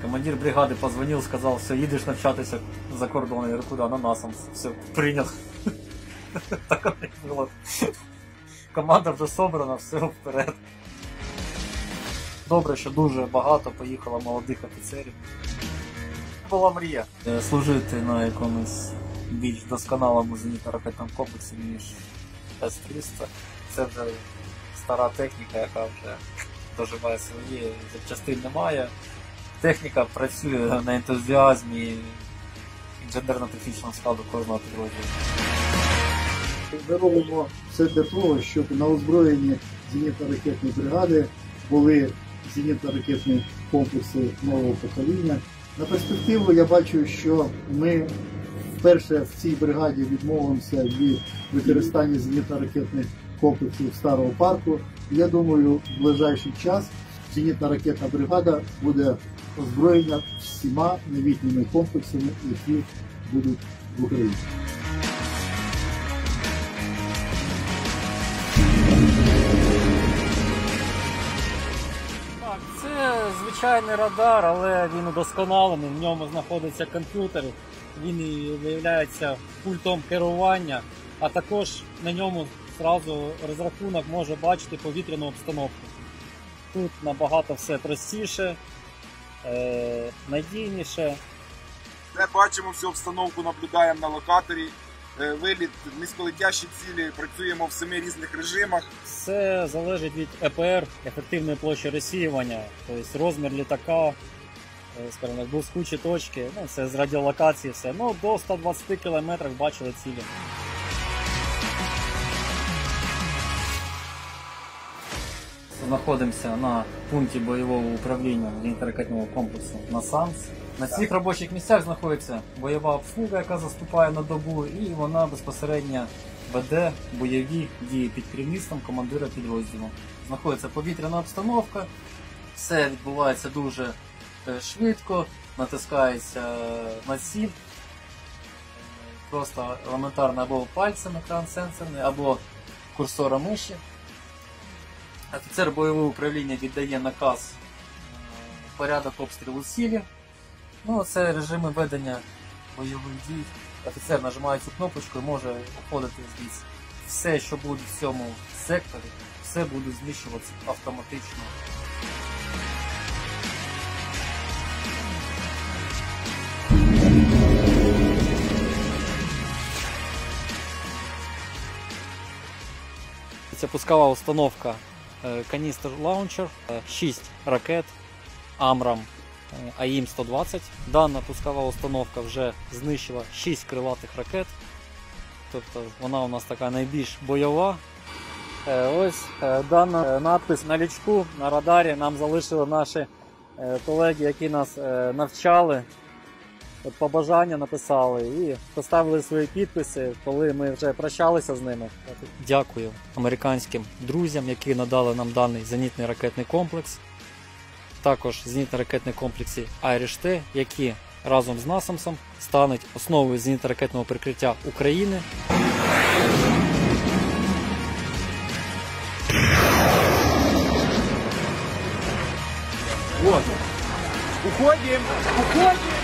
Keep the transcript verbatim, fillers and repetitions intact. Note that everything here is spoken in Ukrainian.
Командир бригады позвонил, сказал, все, едешь навчатися за кордон. Я говорю, куда? На НАСАМ. Все, принял. Так оно и было. Команда вже собрана, все, вперед. Добре, що дуже багато поїхало молодих офіцерів. Була мрія служити на якомусь більш досконалому зенітно-ракетному комплексі, ніж С триста. Це вже стара техніка, яка вже доживає свої, запчастин немає. Техніка працює на ентузіазмі інженерно-технічного складу кожного підрозділу. Ми робимо все для того, щоб на озброєнні зенітно-ракетної бригади були зенітно-ракетні комплекси нового покоління. На перспективу я бачу, що ми вперше в цій бригаді відмовимося від використання зенітно-ракетних комплексів старого парку. Я думаю, в ближайший час зенітно-ракетна бригада буде озброєна всіма новітніми комплексами, які будуть в Україні. Це звичайний радар, але він удосконалений, в ньому знаходиться комп'ютер, він виявляється пультом керування, а також на ньому одразу розрахунок може бачити повітряну обстановку. Тут набагато все простіше, е, надійніше. Ми бачимо всю обстановку, наблюдаємо на локаторі, виліт, низьколетящі цілі, працюємо в семи різних режимах. Все залежить від Е Пе Ер, ефективної площі розсіювання, тобто розмір літака, скажімо так, блискучі точки, ну, це з радіолокації все. Ну, до ста двадцяти кілометрів бачили цілі. Знаходимося на пункті бойового управління зенітно-ракетного комплексу «Насамс». На цих робочих місцях знаходиться бойова обслуга, яка заступає на добу, і вона безпосередньо веде бойові дії під керівництвом командира підрозділу. Знаходиться повітряна обстановка, все відбувається дуже швидко, натискається на ціль, просто елементарно або пальцем екран сенсорний, або курсором миші. Офіцер бойового управління віддає наказ, порядок обстрілу цілі. Ну, це режими ведення бойових дій. Офіцер нажимає цю кнопочку і може уходити звідси. Все, що буде в цьому секторі, все буде знищуватися автоматично. Це пускова установка каністр лаунчер, шість ракет Амрам А І М сто двадцять. Дана пускова установка вже знищила шість крилатих ракет. Тобто вона у нас така найбільш бойова. Ось даний надпис на лючку, на радарі нам залишили наші колеги, які нас навчали. Побажання написали і поставили свої підписи, коли ми вже прощалися з ними. Дякую американським друзям, які надали нам даний зенітний ракетний комплекс. Також зенітно-ракетний комплекс Irish T, які разом з «Насамсом» стануть основою зенітно-ракетного прикриття України. Вот. Уходим! Уходим!